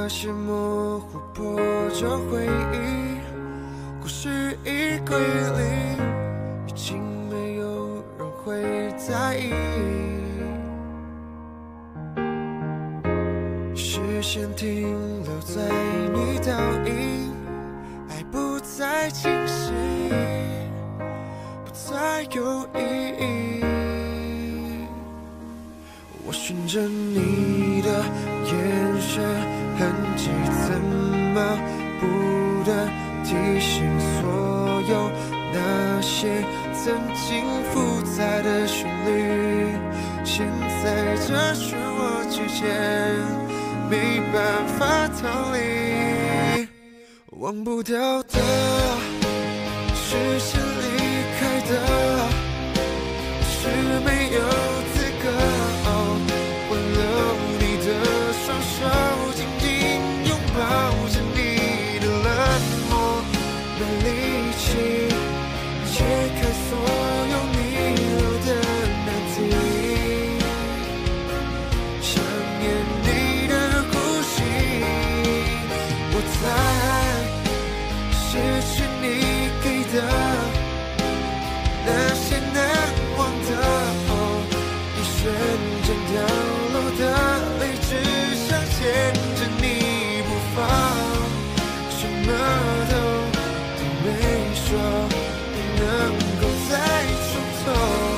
那些模糊破旧回忆，故事已归零，已经没有人会在意。视线停留在你倒影，爱不再清晰，不再有意义。我循着你的眼神痕迹，怎么不的提醒所有那些曾经复杂的旋律，现在这漩涡之间没办法逃离。忘不掉的，是先离开的，是没有资格挽留你的双手，紧紧拥抱着你的冷漠，没力气解开所有逆流的难题。想念你的呼吸，我在失去你给的那些难忘的，一瞬间掉落的泪，只想牵着你不放，什么都没说，不能够再重头。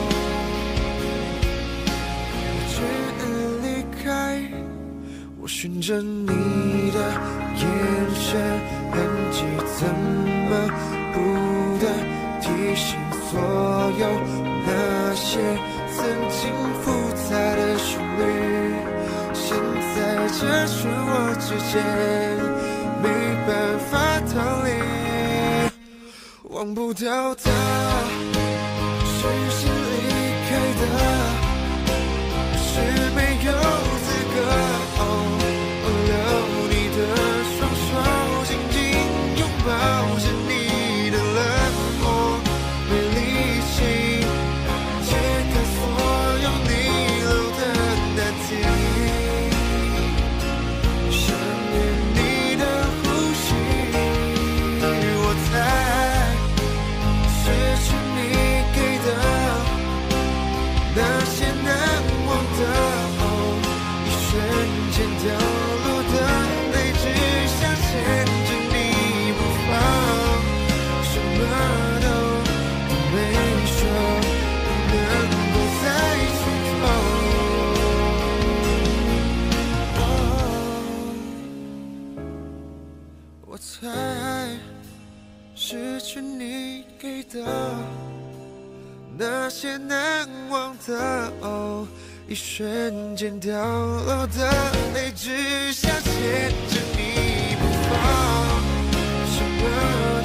我只离开，我循着你的眼神痕迹，怎么不的提醒所有那些曾经复杂的旋律，现在这漩涡之间没办法逃离。忘不掉的，是先离开的，是没有资格挽留你的双手，紧紧拥抱着你的冷漠，没力气解开所有逆流的难题。想念你的呼吸，我才失去你给的那些难忘的，一瞬间掉落的泪，只想牵着你不放，什么都没说，不能够再重头。我才失去你给的那些难忘的，一瞬间掉落的泪，只想牵着你不放，什么